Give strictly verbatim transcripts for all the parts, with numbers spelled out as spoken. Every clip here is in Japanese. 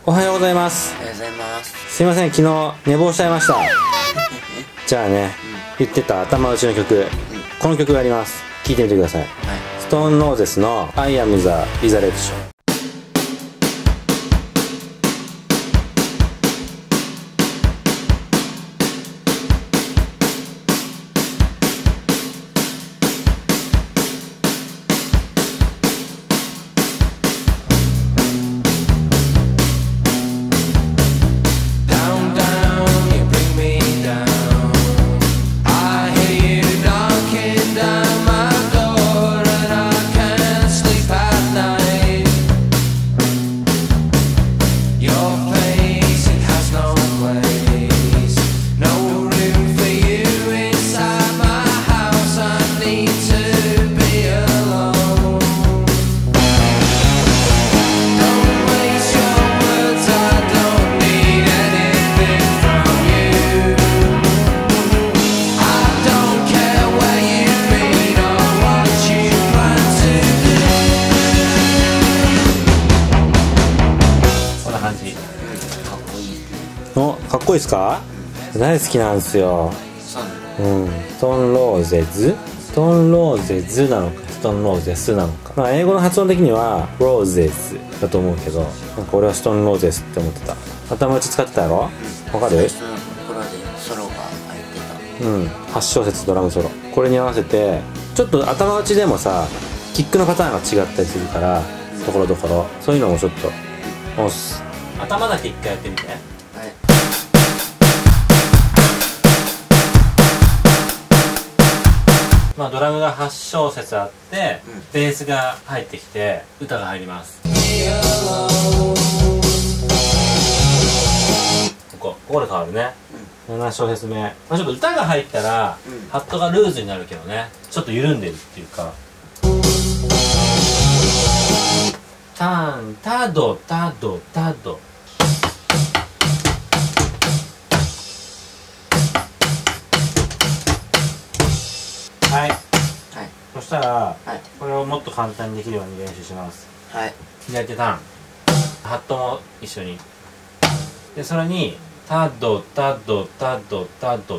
おはようございます。 おはようございます。 すいません、昨日寝坊しちゃいました。じゃあね、言ってた頭打ちの曲、この曲があります。聴いてみてください。ストーンローゼスの I am the Resurrection。お、かっこいいですか？大好きなんですよ。うん、ストーンローゼズストーンローゼズなのかストーンローゼスなのか、まあ英語の発音的にはローゼスだと思うけど、なんか俺はストーンローゼスって思ってた。頭打ち使ってたやろ？わかる？ 最初のところでソロが入ってた。 うん、はち小節ドラムソロ、これに合わせてちょっと頭打ちでもさ、キックのパターンが違ったりするから、ところどころそういうのもちょっと押す。頭だけ一回やってみて。まあ、ドラムがはち小節あって、うん、ベースが入ってきて歌が入ります。ここここで変わるね、うん、なな小節目、まあ、ちょっと歌が入ったら、うん、ハットがルーズになるけどね、ちょっと緩んでるっていうか、タンタドタドタド、はい、はい、そしたら、はい、これをもっと簡単にできるように練習します。はい、左手ターン、ハットも一緒に、でそれにタドタドタドタド、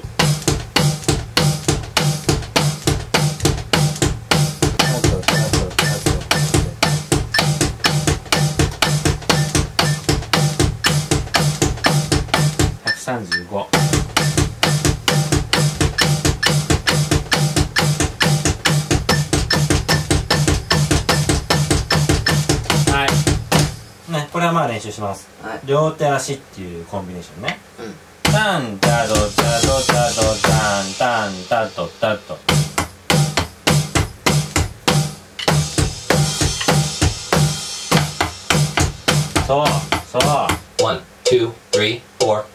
ひゃくさんじゅうご。これはまあ練習します、はい、両手足っていうコンビネーションね、うん、タンタドタドタドタンタンタドタド、そうそう、ワン、ツー、スリー、フォー。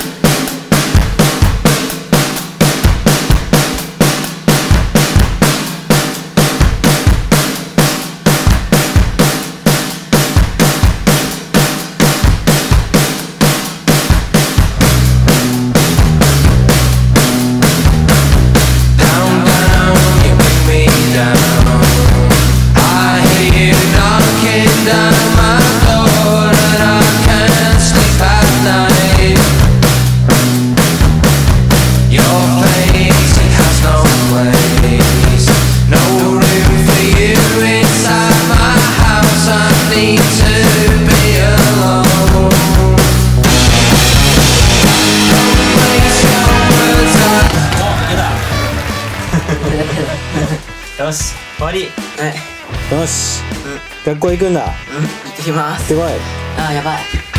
よし、終わり。はい。よし、うん、学校行くんだ。うん、行ってきます。行ってこい。あー、やばい。